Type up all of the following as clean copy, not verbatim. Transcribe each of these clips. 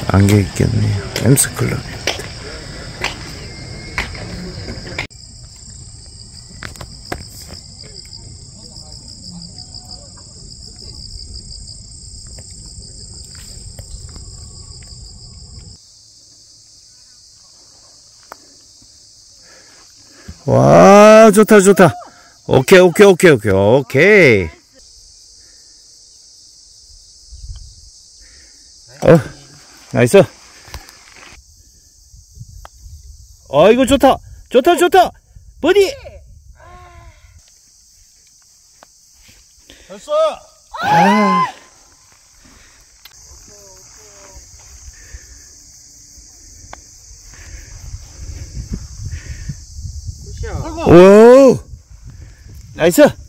안겨 있겠네요. 엠스클럽. 와, 좋다, 좋다. 오케이, 오케이, 오케이, 오케이, 오케이. 나이스. 이거 좋다. 좋다, 좋다. 버디! 됐어! 오! 나이스! 그래,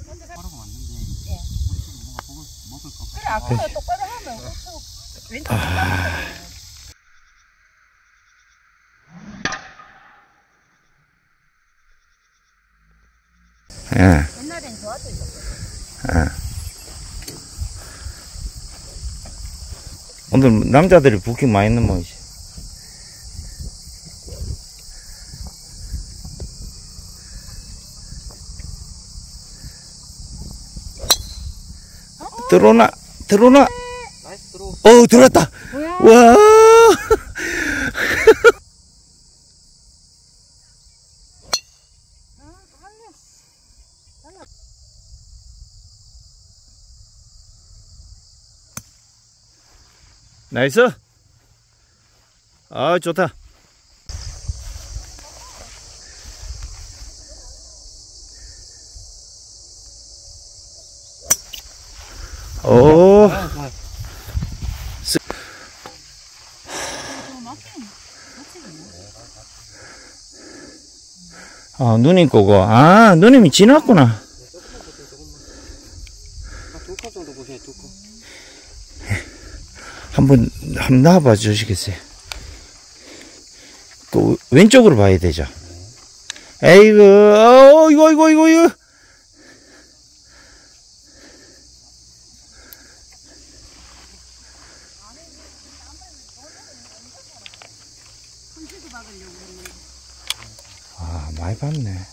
아까 똑바로 하면 왼쪽 옛날엔 좋았어, 이거. 오늘 남자들이 부킹 많이 넣는 모이지. 들어오나? 들어오나? 나이스 들어. 들어왔다! 뭐야? 와! 나이스! 좋다. 누님 거고. 누님이 지났구나. 두 컵 정도 보세요, 두 컵. 한번 나와봐 주시겠어요? 그 왼쪽으로 봐야 되죠. 에이구, 이거. 많이 봤네.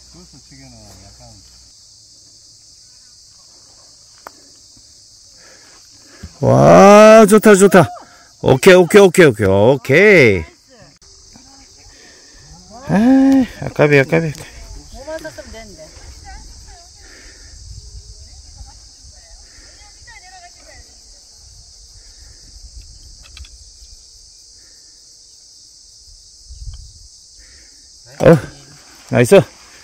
와, 좋다, 좋다. 오케이. 아까비. 뭐만 썼으면 되는데. 나이스.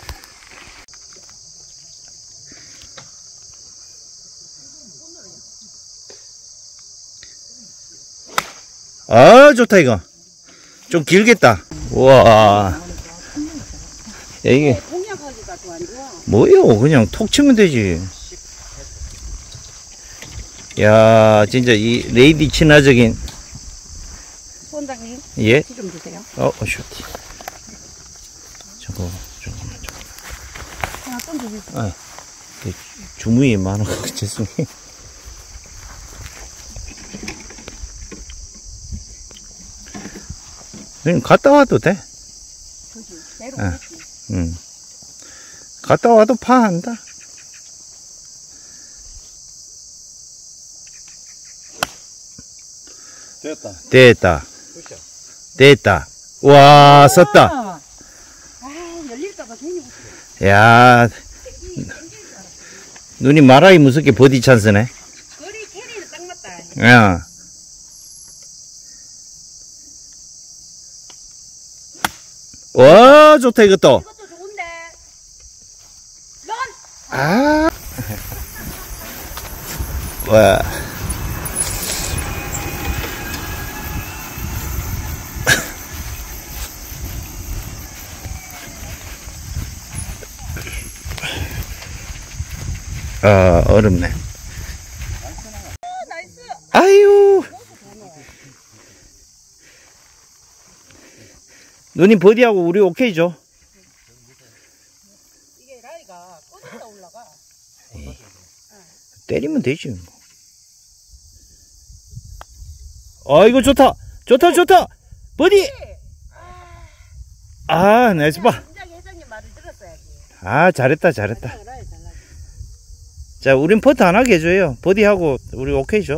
좋다, 이거. 좀 길겠다. 우와. 야, 이게. 공략하기가 더 안 좋아. 뭐요? 그냥 톡 치면 되지. 야, 진짜 이 레이디 친화적인. 원장님. 예? 좀 주세요. 슈티. 잠깐만. 하나 좀 주세요. 주무이 많아서 죄송해요. 그냥 갔다 와도 돼. 그지. 내려오겠지. 갔다 와도 파한다. 됐다. 와, 썼다. 열릴까봐 괜히. 야, 눈이 말하기 무섭게 버디 찬스네. 거리 캐리는 딱 맞다. 야. 와, 좋다, 이것도. 이것도 좋은데. 런! 와. 어렵네. 나이스. 아유. 누님 버디하고 우리 오케이죠? 이게 라이가 꺼졌다 올라가. 때리면 되지. 이거 좋다. 좋다, 좋다. 버디. 아, 나이스 봐. 진작 회장님 말을 들었어야지. 아, 잘했다, 잘했다. 잘나요, 잘나요. 자, 우린 퍼트 안 하게 해줘요. 버디하고 우리 오케이죠.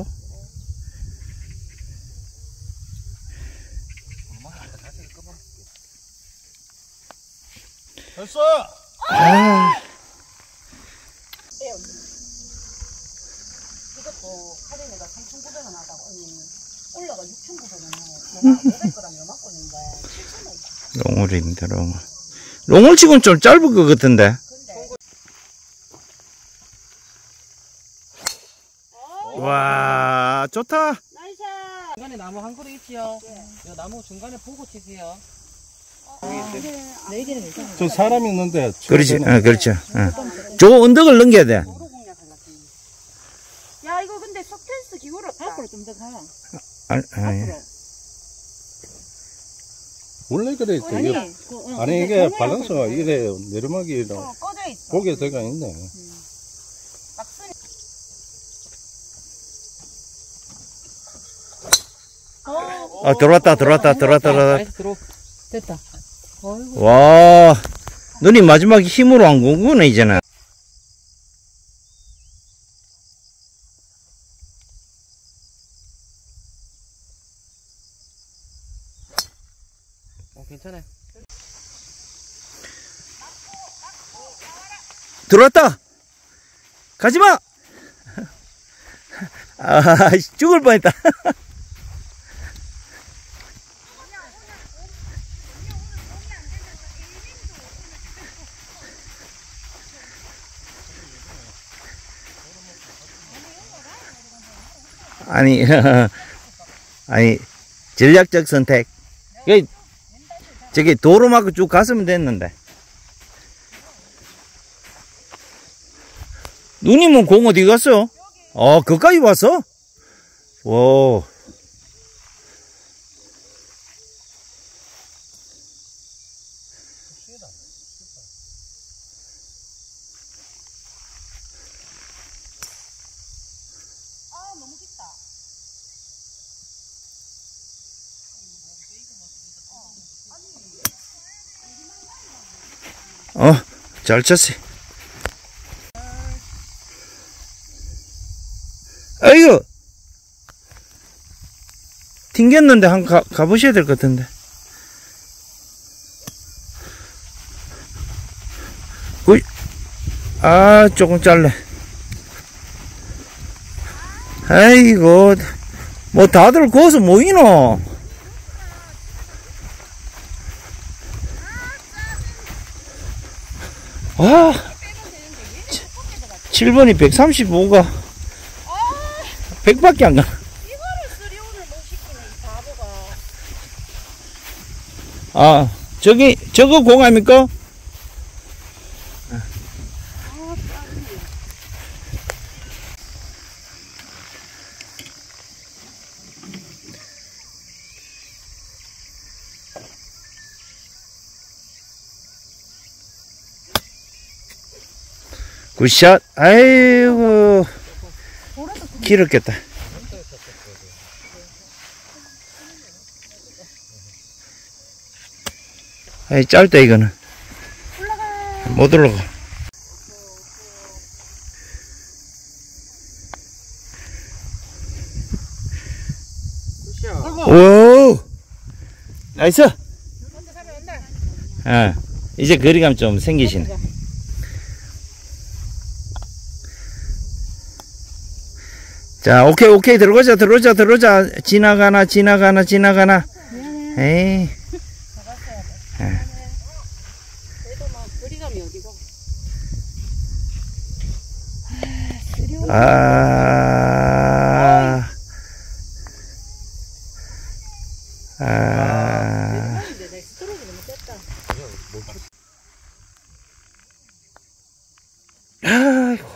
됐어. 아, 이것도 카린이가 3,900원 하다가 언니 올라가 6,900원에 500g 요만큼 있는데 7,000원이다. 롱홀입니다, 롱홀. 롱홀 치고는 좀 짧을 것 같은데. 근데 와, 좋다. 나이스. 중간에 나무 한 그루 있지요? 이 나무 중간에 보고 치세요. 내일은 괜찮아. 저 사람 있는데. 그렇지, 그렇죠. 저 언덕을 넘겨야 돼. 도로 공략 하려고. 야 이거 근데 석텐스 기울었다. 밖으로 좀 더 가. 아니. 원래 그래. 아니, 되게. 그, 아니, 이게 밸런스가 이래 내리막이 꺼져 있어. 고개 들어가 있네. 막 쓰니. 들어왔다. 나이스 들어. 됐다. 와, 눈이 마지막에 힘으로 안 구구네, 이제는. 괜찮아요. 들어왔다! 가지마! 아, 죽을 뻔했다. 아니, 아니, 전략적 선택. 저기 도로 막고 쭉 갔으면 됐는데. 누님은 공 어디 갔어? 거기까지 왔어? 와. 잘 쳤어. 아이고! 튕겼는데 가보셔야 될 것 같은데. 으이! 조금 짧네. 아이고, 뭐 다들 거기서 모이노? 아, 7번이 135가 100밖에 안 가. 이거를 쓰리온을 못 시키네 이 바보가. 저거 공 아닙니까? 굿샷. 아이고, 길었겠다. 아이, 짧다 이거는. 못 올라가. 오, 나이스. 이제 거리감 좀 생기시네. 자, 오케이, 들어가자. 지나가나. 에이. 그래도 뭐 거리감이 어디고. 근데 내 스트로크 너무 셌다. 아이고.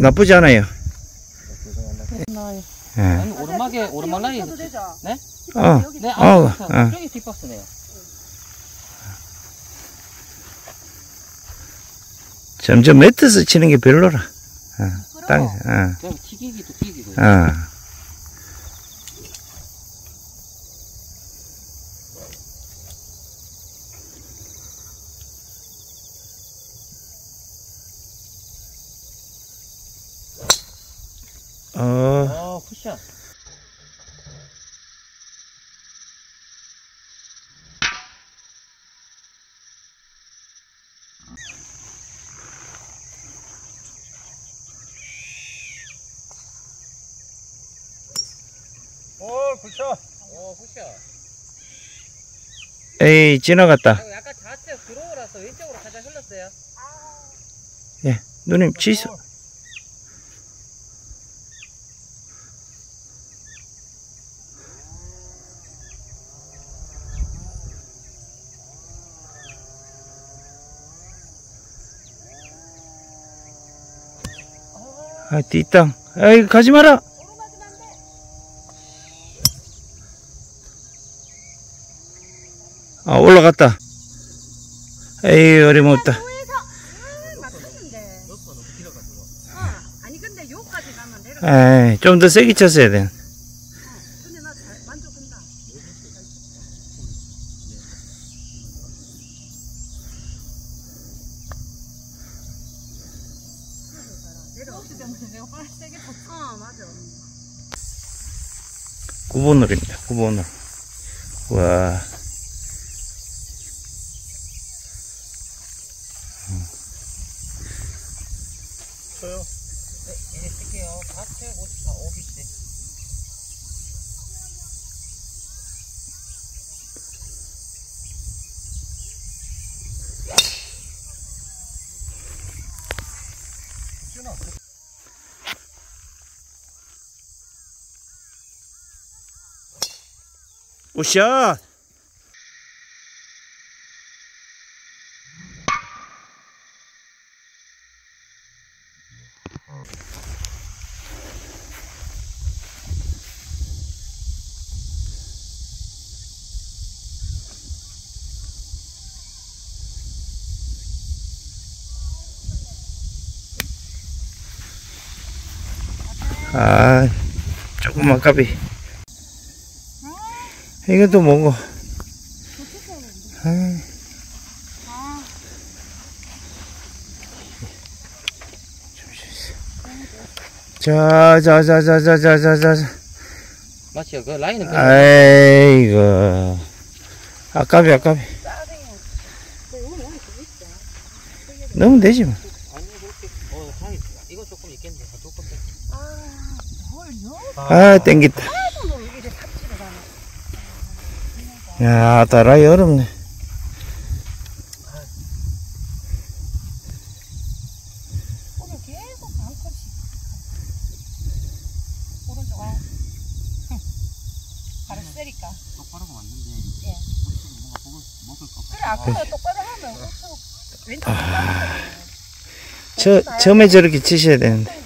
나쁘지 않아요. 나요. 예. 아니, 오르막 라인. 쳐도 되죠? 네? 어, 네, 어, 아, 저기 뒷박스네요. 점점 매트스 치는 게 별로라. 땅에서, 그럼 튀기기도. 굿샷. 굿샷. 굿샷. 에이, 지나갔다. 약간 좌측 들어오라서 왼쪽으로 살짝 흘렀어요. 예, 누님, 취소. 아, 뒷땅. 에이, 가지 마라. 아, 올라갔다. 에이, 어림없다. 맞췄는데. 아니 근데 요까지 가면 내려. 에이, 좀 더 세게 쳤어야 돼. 근데 나 잘 만족한다. 내려오기 때문에 내가 훨 세게 쳤어. 맞아. 9번홀입니다. 9번홀. 와. 쳐요. 네, 이제 칠게요. 좌측 54, 오비스. 오샷! 아, 조금만 까비. 이것도 뭐고. 자. 맞죠? 그 라인은 아이고. 아까비. 넣으면 되지 뭐. 아니, 그렇게. 이거 조금 있겠네. 조금 더. 아, 땡겼다. 야, 따라이 어렵네. 오늘 계속 한 컵씩. 오른쪽 바로 세니까. 똑바로 맞는데. 예. 뭔가 먹을 거. 그래 아까 똑바로 하면 왼쪽. 처음에 저렇게 치셔야 되는데.